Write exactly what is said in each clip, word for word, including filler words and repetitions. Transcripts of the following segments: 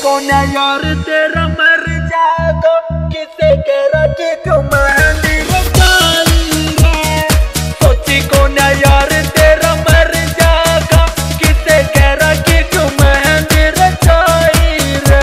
कौन है यार तेरा मर जाएगा, किसे कह रहा कि क्यों मेहंदी रचाई रे। सोची कौन है यार तेरा मर जाएगा, किसे कह रहा कि क्यों मेहंदी रचाई रे।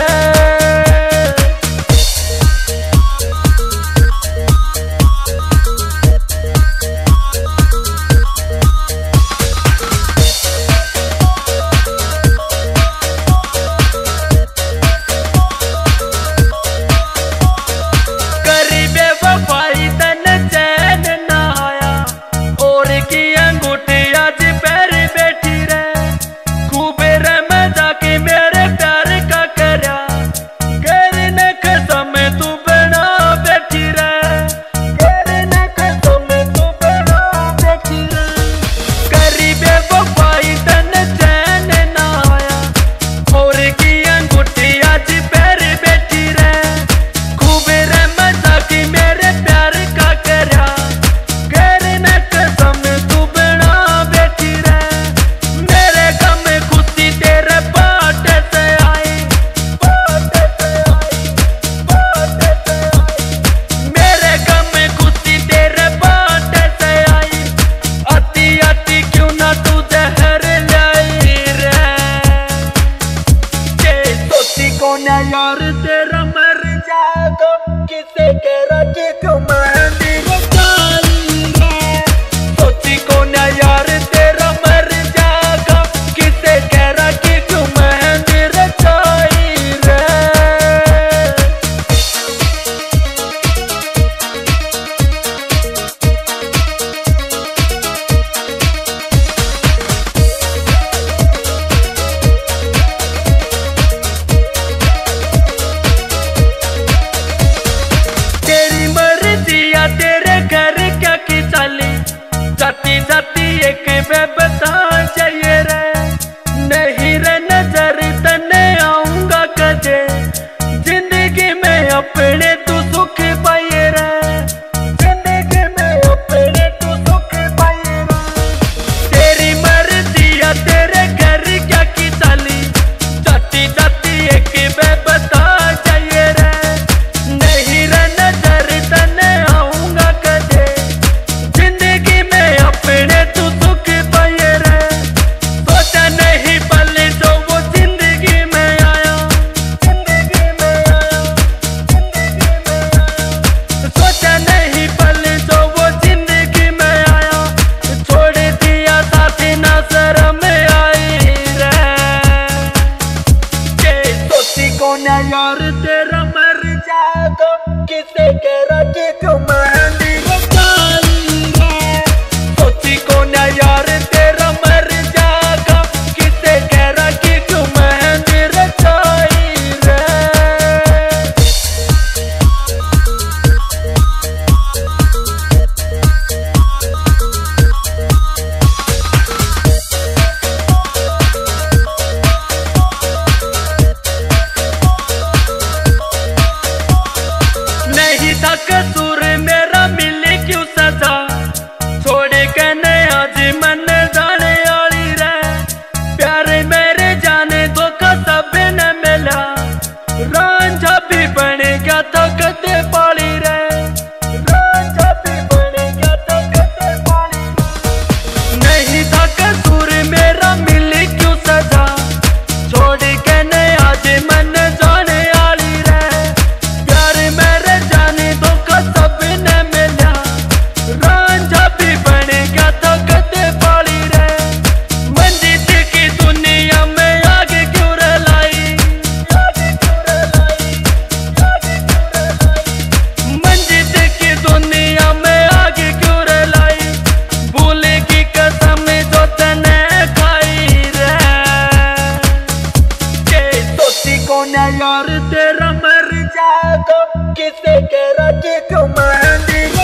कौन है यार तेरा मर जाएगा, किसे कह रहा कि क्यों मेहंदी रचाई रे। सोची कौन है यार तेरा मर जाएगा, किसे कह रहा कि क्यों मेहंदी रचाई रे। जाती जाती एक वे बता जाइए रे, नहीं रे नजर तने आऊंगा कदे, जिंदगी में अपने तू सुख पाइए रे, जिंदगी में अपने तू सुख पाइए रे। तेरी मर्जी या तेरे घर क्या की चाली, जाती जाती एक वे बता जाइए रे, नहीं रे नजर तने आऊंगा कदे, जिंदगी में अपने तू सुख पाइए रे। सोचा नहीं पल जो वो जिंदगी में आया, जिंदगी में आया, जिंदगी में आया। सोचा नहीं पल जो वो जिंदगी में आया, छोड़ दिया साथी ना शर्म आई रे। के सोची कौन है यार तेरा मर जाएगा, किसे कह रहा कि क्यों मेहंदी रचाई रे। सोची कौन है यार तेरा मर जाएगा, किसे कह रहा कि क्यों मेहंदी रचाई रे। नहीं था कसूर मेरा, मिली क्यों सजा, छोड़ के नहीं आज मन जाने वाली रे। प्यार मेरे जाने धोखा सब न मिला, रांझा भी बन गया था कदे पाली रे, रांझा भी बन गया था कदे पाली रे। नहीं था कसूर मेरा, मिली क्यों सजा, छोड़ के नहीं आज मन जाने वाली रे। प्यार मेरे जाने धोखा सब न मिला, रांझा भी बन गया था कदे पाली रे। मंजित की दुनिया में आगे क्यों रलाई, आगे क्यों रलाई, आगे क्यों रलाई। मंजित की दुनिया में आगे क्यों रलाई, भूल की कसम जो तने खाई रे। के सोची कौन है यार तेरा मर जाएगा, किसे कह रहा कि क्यों मेहंदी